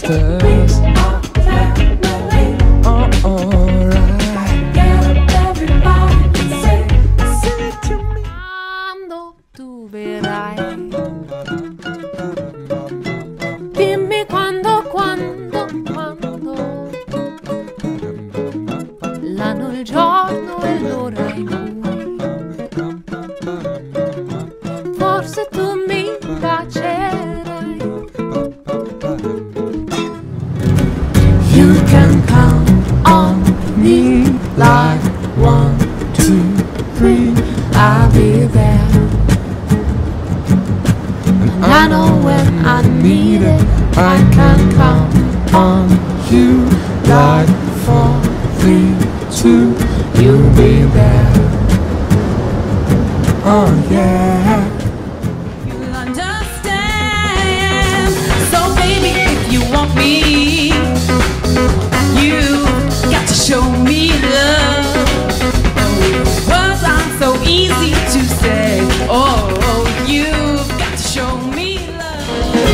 sisters. Dimmi quando, l'anno, il giorno e l'ora in cui forse tu mi bacerai. You can count on me like 1, 2, 3, I'll be there. I know when I need it, I can count on you like 4, 3, 2, you'll be there. Oh yeah. You'll understand. So baby, if you want me, you got to show me love. Words aren't so easy to say. Oh, you've got to show me love.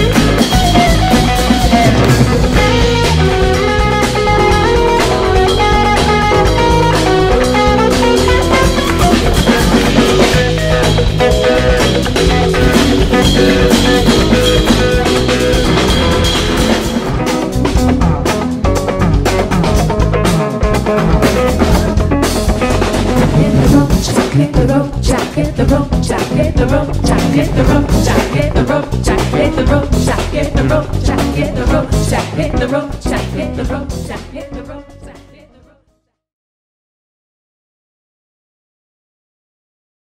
Hit the road, Jack, hit the road, Jack, hit the road, Jack, hit the road, Jack, hit the road, Jack, hit the road, Jack, hit the road, Jack, hit the road, Jack, hit the road, Jack, hit the road.